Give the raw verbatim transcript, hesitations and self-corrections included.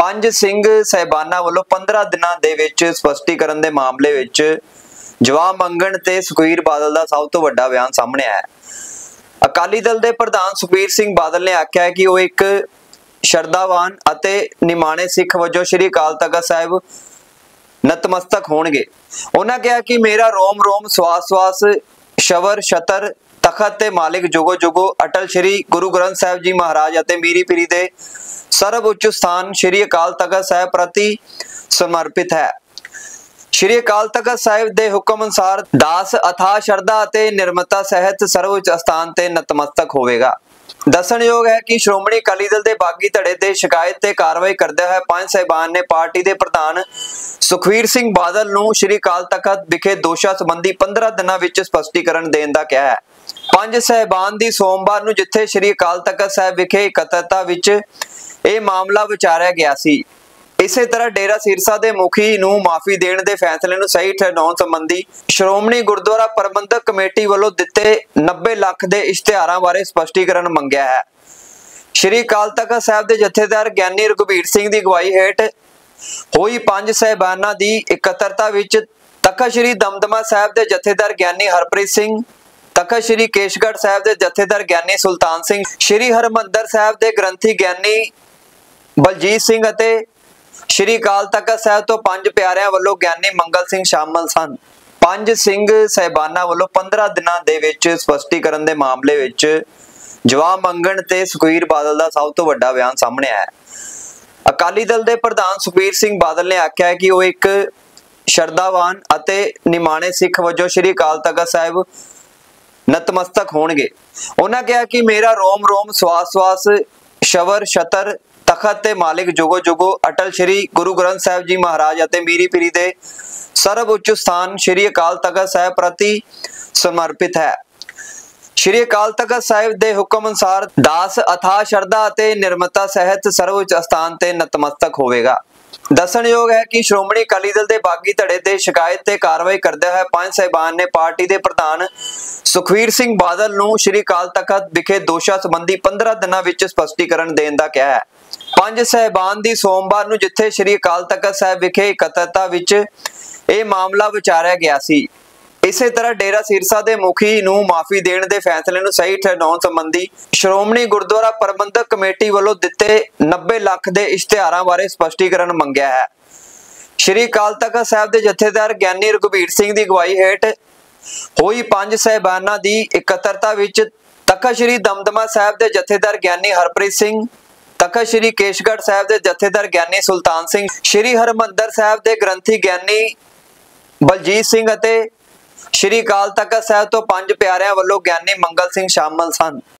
ਪੰਜ ਸਿੰਘ ਸਾਹਿਬਾਨਾਂ ਵੱਲੋਂ पंद्रह ਦਿਨਾਂ ਦੇ ਵਿੱਚ ਸਪਸ਼ਟੀਕਰਨ ਦੇ ਮਾਮਲੇ ਵਿੱਚ ਜਵਾਬ ਮੰਗਣ ਤੇ ਸੁਖਬੀਰ ਬਾਦਲ ਦਾ ਸਭ ਤੋਂ ਵੱਡਾ ਬਿਆਨ ਸਾਹਮਣੇ ਆਇਆ ਹੈ। ਅਕਾਲੀ ਦਲ ਦੇ ਪ੍ਰਧਾਨ ਸੁਖਬੀਰ ਸਿੰਘ ਬਾਦਲ ਨੇ ਆਖਿਆ ਹੈ ਕਿ ਉਹ ਇੱਕ ਸ਼ਰਧਾਵਾਨ ਅਤੇ ਨਿਮਾਣੇ ਸਿੱਖ ਵਜੋਂ ਸ਼੍ਰੀ ਅਕਾਲ ਤਖਤ ਸਾਹਿਬ ਨਤਮਸਤਕ ਹੋਣਗੇ। ਉਹਨਾਂ ਕਿਹਾ ਕਿ ਮੇਰਾ ਰੋਮ ਰੋਮ ਸਵਾਸ ਸਵਾਸ ਸ਼ਵਰ ਛਤਰ ਤਖਤ ਤੇ ਮਾਲਿਕ ਜੁਗੋ ਜੁਗੋ ਅਟਲ ਸ਼੍ਰੀ ਗੁਰੂ ਗ੍ਰੰਥ ਸਾਹਿਬ ਜੀ ਮਹਾਰਾਜ ਅਤੇ ਮੀਰੀ ਪੀਰੀ ਦੇ ਸਰਬ ਉੱਚ ਸਥਾਨ ਸ਼੍ਰੀ ਅਕਾਲ ਤਖਤ ਸਾਹਿਬ ਪ੍ਰਤੀ ਸਮਰਪਿਤ ਹੈ। ਸ਼੍ਰੀ ਅਕਾਲ ਤਖਤ ਸਾਹਿਬ ਦੇ ਹੁਕਮ ਅਨੁਸਾਰ ਦਾਸ ਅਥਾਹ ਸ਼ਰਧਾ ਅਤੇ ਨਿਰਮਤਾ ਸਹਿਤ ਸਰਵ ਉੱਚ ਸਥਾਨ ਤੇ ਨਤਮਸਤਕ ਹੋਵੇਗਾ। ਦੱਸਣਯੋਗ ਹੈ ਕਿ ਸ਼੍ਰੋਮਣੀ ਅਕਾਲੀ ਦਲ ਦੇ ਬਾਗੀ ਧੜੇ ਤੇ ਸ਼ਿਕਾਇਤ ਤੇ ਕਾਰਵਾਈ ਕਰਦੇ ਹੋਏ ਪੰਜ ਸਾਹਿਬਾਨ ਨੇ ਪਾਰਟੀ ਦੇ ਪ੍ਰਧਾਨ ਸੁਖਬੀਰ ਸਿੰਘ ਬਾਦਲ ਨੂੰ ਸ਼੍ਰੀ ਅਕਾਲ ਤਖਤ ਵਿਖੇ ਦੋਸ਼ਾਂ ਸੰਬੰਧੀ पंद्रह ਦਿਨਾਂ ਵਿੱਚ ਸਪਸ਼ਟੀਕਰਨ ਦੇਣ ਦਾ ਕਿਹਾ ਹੈ। ਪੰਜ ਸਾਹਿਬਾਨ ਦੀ ਸੋਮਵਾਰ ਨੂੰ ਜਿੱਥੇ ਸ਼੍ਰੀ ਅਕਾਲ ਤਖਤ ਸਾਹਿਬ ਵਿਖੇ ਇਕੱਤਰਤਾ ਵਿੱਚ ਇਹ ਮਾਮਲਾ ਵਿਚਾਰਿਆ ਗਿਆ ਸੀ। ਇਸੇ ਤਰ੍ਹਾਂ ਡੇਰਾ ਸਿਰਸਾ ਦੇ ਮੁਖੀ ਨੂੰ ਮਾਫੀ ਦੇਣ ਦੇ ਫੈਸਲੇ ਨੂੰ ਸਹੀ ਠਹਿਰਾਉਣ ਸੰਬੰਧੀ ਸ਼੍ਰੋਮਣੀ ਗੁਰਦੁਆਰਾ ਪ੍ਰਬੰਧਕ ਕਮੇਟੀ ਵੱਲੋਂ ਦਿੱਤੇ नब्बे ਲੱਖ ਦੇ ਇਸ਼ਤਿਹਾਰਾਂ ਬਾਰੇ ਸਪਸ਼ਟੀਕਰਨ ਮੰਗਿਆ ਹੈ। ਸ਼੍ਰੀ ਅਕਾਲ ਤਖਤ ਸਾਹਿਬ ਦੇ ਜਥੇਦਾਰ ਗਿਆਨੀ ਰਘੁਬੀਰ ਸਿੰਘ ਦੀ ਅਗਵਾਈ ਹੇਠ ਹੋਈ ਪੰਜ ਸਾਹਿਬਾਨਾਂ ਦੀ ਇਕੱਤਰਤਾ ਵਿੱਚ ਤਖਤ ਸ਼੍ਰੀ ਦਮਦਮਾ ਸਾਹਿਬ ਦੇ ਜਥੇਦਾਰ ਗਿਆਨੀ ਹਰਪ੍ਰੀਤ ਸਿੰਘ, ਤਖਤ ਸ਼੍ਰੀ ਕੇਸ਼ਗੜ੍ਹ ਸਾਹਿਬ ਦੇ ਜਥੇਦਾਰ ਗਿਆਨੀ ਸੁਲਤਾਨ ਸਿੰਘ, ਸ਼੍ਰੀ ਹਰਮੰਦਰ ਸਾਹਿਬ ਦੇ ਗ੍ਰੰਥੀ ਗਿਆਨੀ ਬਲਜੀਤ ਸਿੰਘ ਅਤੇ ਸ਼੍ਰੀ ਅਕਾਲ ਤਖਤ ਸਾਹਿਬ ਤੋਂ ਪੰਜ ਪਿਆਰਿਆਂ ਵੱਲੋਂ ਗਿਆਨੀ ਮੰਗਲ ਸਿੰਘ ਸ਼ਾਮਲ ਸਨ। ਪੰਜ ਸਿੰਘ ਸਾਹਿਬਾਨਾਂ ਵੱਲੋਂ पंद्रह ਦਿਨਾਂ ਦੇ ਵਿੱਚ ਸਪਸ਼ਟੀਕਰਨ ਦੇ ਮਾਮਲੇ ਵਿੱਚ ਜਵਾਬ ਮੰਗਣ ਤੇ ਸੁਖਬੀਰ ਬਾਦਲ ਦਾ ਸਭ ਤੋਂ ਵੱਡਾ ਬਿਆਨ ਸਾਹਮਣੇ ਆਇਆ ਹੈ। ਅਕਾਲੀ ਦਲ ਦੇ ਪ੍ਰਧਾਨ ਸੁਖਬੀਰ ਸਿੰਘ ਬਾਦਲ ਨੇ ਆਖਿਆ ਹੈ ਕਿ ਉਹ ਇੱਕ ਸ਼ਰਧਾਵਾਨ ਅਤੇ ਨਿਮਾਣੇ ਸਿੱਖ ਵਜੋਂ ਸ਼੍ਰੀ ਅਕਾਲ ਤਖਤ ਸਾਹਿਬ ਨਤਮਸਤਕ ਹੋਣਗੇ। ਉਹਨਾਂ ਕਿਹਾ ਕਿ ਮੇਰਾ ਰੋਮ ਰੋਮ ਸਵਾਸ ਸਵਾਸ ਸ਼ਵਰ ਛਤਰ ਤਖਤ ਤੇ ਮਾਲਿਕ ਜੁਗੋ ਜੁਗੋ ਅਟਲ ਸ਼੍ਰੀ ਗੁਰੂ ਗ੍ਰੰਥ ਸਾਹਿਬ ਜੀ ਮਹਾਰਾਜ ਅਤੇ ਮੀਰੀ ਪੀਰੀ ਦੇ ਸਰਬ ਉੱਚ ਸਥਾਨ ਸ਼੍ਰੀ ਅਕਾਲ ਤਖਤ ਸਾਹਿਬ ਪ੍ਰਤੀ ਸਮਰਪਿਤ ਹੈ। ਸ਼੍ਰੀ ਅਕਾਲ ਤਖਤ ਸਾਹਿਬ ਦੇ ਹੁਕਮ ਅਨੁਸਾਰ ਦਾਸ ਅਥਾਹ ਸ਼ਰਧਾ ਅਤੇ ਨਿਰਮਤਾ ਸਹਿਤ ਸਰਵ ਉੱਚ ਸਥਾਨ ਤੇ ਨਤਮਸਤਕ ਹੋਵੇਗਾ। ਦੱਸਣਯੋਗ ਹੈ ਕਿ ਸ਼੍ਰੋਮਣੀ ਅਕਾਲੀ ਦਲ ਦੇ ਬਾਗੀ ਧੜੇ ਤੇ ਸ਼ਿਕਾਇਤ ਤੇ ਕਾਰਵਾਈ ਕਰਦੇ ਹੋਏ ਪੰਜ ਸਾਹਿਬਾਨ ਨੇ ਪਾਰਟੀ ਦੇ ਪ੍ਰਧਾਨ ਸੁਖਬੀਰ ਸਿੰਘ ਬਾਦਲ ਨੂੰ ਸ਼੍ਰੀ ਅਕਾਲ ਤਖਤ ਵਿਖੇ ਦੋਸ਼ਾਂ ਸੰਬੰਧੀ पंद्रह ਦਿਨਾਂ ਵਿੱਚ ਸਪਸ਼ਟੀਕਰਨ ਦੇਣ ਦਾ ਕਿਹਾ ਹੈ। ਪੰਜ ਸਾਹਿਬਾਨ ਦੀ ਸੋਮਵਾਰ ਨੂੰ ਜਿੱਥੇ ਸ਼੍ਰੀ ਅਕਾਲ ਤਖਤ ਸਾਹਿਬ ਵਿਖੇ ਇਕੱਤਰਤਾ ਵਿੱਚ ਇਹ ਮਾਮਲਾ ਵਿਚਾਰਿਆ ਗਿਆ ਸੀ। ਇਸੇ ਤਰ੍ਹਾਂ ਡੇਰਾ ਸਿਰਸਾ ਦੇ ਮੁਖੀ ਨੂੰ ਮਾਫੀ ਦੇਣ ਦੇ ਫੈਸਲੇ ਨੂੰ ਸਹੀ ਠਹਿਰਾਉਣ ਸੰਬੰਧੀ ਸ਼੍ਰੋਮਣੀ ਗੁਰਦੁਆਰਾ ਪ੍ਰਬੰਧਕ ਕਮੇਟੀ ਵੱਲੋਂ ਦਿੱਤੇ नब्बे ਲੱਖ ਦੇ ਇਸ਼ਤਿਹਾਰਾਂ ਬਾਰੇ ਸਪਸ਼ਟੀਕਰਨ ਮੰਗਿਆ ਹੈ। ਸ਼੍ਰੀ ਅਕਾਲ ਤਖਤ ਸਾਹਿਬ ਦੇ ਜਥੇਦਾਰ ਗਿਆਨੀ ਰਘੁਬੀਰ ਸਿੰਘ ਦੀ ਅਗਵਾਈ ਹੇਠ ਹੋਈ ਪੰਜ ਸਾਹਿਬਾਨਾਂ ਦੀ ਇਕੱਤਰਤਾ ਵਿੱਚ ਤਖਤ ਸ਼੍ਰੀ ਦਮਦਮਾ ਸਾਹਿਬ ਦੇ ਜਥੇਦਾਰ ਗਿਆਨੀ ਹਰਪ੍ਰੀਤ ਸਿੰਘ, ਤਖਤ ਸ਼੍ਰੀ ਕੇਸ਼ਗੜ੍ਹ ਸਾਹਿਬ ਦੇ ਜਥੇਦਾਰ ਗਿਆਨੀ ਸੁਲਤਾਨ ਸਿੰਘ, ਸ਼੍ਰੀ ਹਰਮੰਦਰ ਸਾਹਿਬ ਦੇ ਗ੍ਰੰਥੀ ਗਿਆਨੀ ਬਲਜੀਤ ਸਿੰਘ ਅਤੇ ਸ਼੍ਰੀ ਅਕਾਲ ਤਖਤ ਸਾਹਿਬ ਤੋਂ ਪੰਜ ਪਿਆਰਿਆਂ ਵੱਲੋਂ ਗਿਆਨੀ ਮੰਗਲ ਸਿੰਘ ਸ਼ਾਮਲ ਸਨ।